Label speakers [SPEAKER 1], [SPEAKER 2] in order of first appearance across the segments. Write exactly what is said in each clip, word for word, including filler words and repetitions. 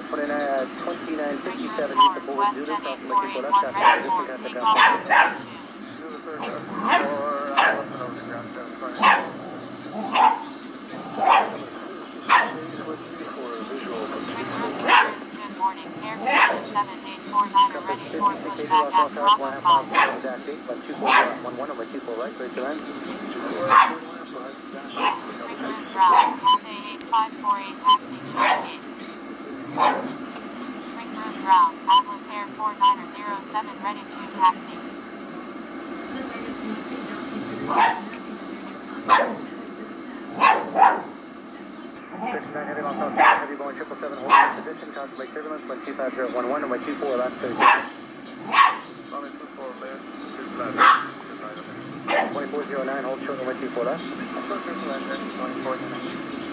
[SPEAKER 1] twenty-nine fifty-seven, use the forward Zulu, cross from the left, traffic position, contact ground.
[SPEAKER 2] Good morning, Air seven eight four nine are ready for pushback at Bravo five. Springwood Brown, Cathay eight five four eight, taxi to Gates. Springwood Brown, Atlas Air four nine zero seven, ready to taxi.
[SPEAKER 1] sixty-nine heading off South Tower, heavy Boeing triple seven, hold your position, contemplate turbulence, wind two five zero one one, and wind two four left thirty.
[SPEAKER 3] Runway two four left, two flat.
[SPEAKER 1] twenty-four zero nine, hold short and wind two four left.
[SPEAKER 3] twenty-four zero nine.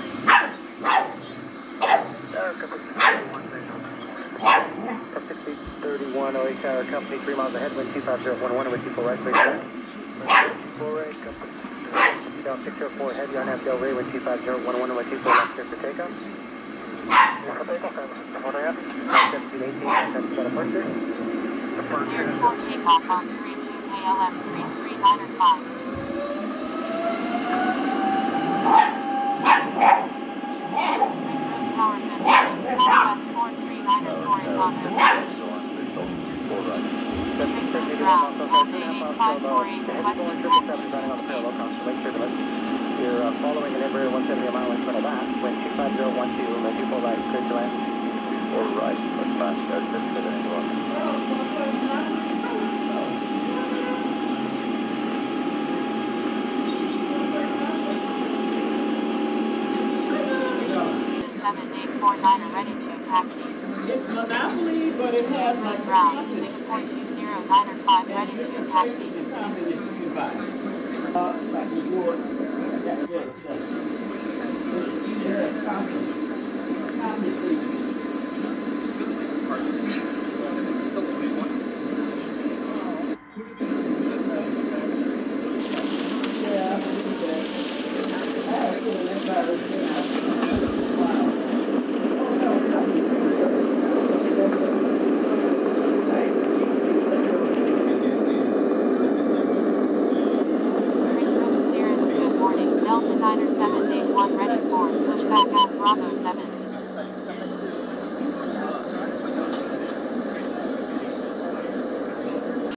[SPEAKER 1] sixty thirty-one oh eight Tower, company three miles ahead, wind two five zero one one, and wind two four right, thirty.
[SPEAKER 3] four eight, company.
[SPEAKER 1] Down six oh four, heavy on F Del Rey, wind two five zero one one, and wind two four left, clear for takeoff. seventeen eighteen, that's got a departure.
[SPEAKER 2] Clear for takeoff on three two K L M three three nine five. Springfield Tower fifteen, Southwest four three nine four is on this way. Springfield Ground, Cathay eight five four eight, requesting taxi.
[SPEAKER 1] You're uh, following an Embraer one seventy a mile in front of that, wind two five zero one two, wind two four right, clear to land.
[SPEAKER 3] Four right, but fast, that's it, fit anyone.
[SPEAKER 2] seven eight four nine are ready to taxi.
[SPEAKER 4] It's Monopoly, but it has like
[SPEAKER 2] Ground, six four two zero nine five, ready to taxi.
[SPEAKER 4] Uh, like New York, that's good stuff.